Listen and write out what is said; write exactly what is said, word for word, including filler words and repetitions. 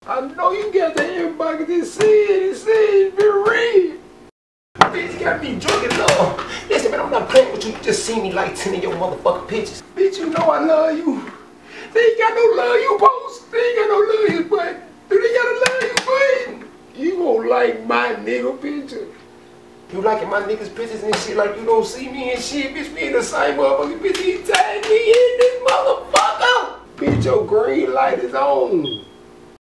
I know you got the everybody to see it and see it, be real. Bitch, you got me drunk as love. Listen, man, I'm not playing with you. You just see me like ten of your motherfucking pictures. Bitch, you know I love you. They ain't got no love you post. They ain't got no love you button. Do they got a love you button? You gon' like my nigga picture. You liking my niggas pictures and shit like you don't see me and shit. Bitch, we in the same motherfucking bitch. He tagged me in this motherfucker. Bitch, your green light is on.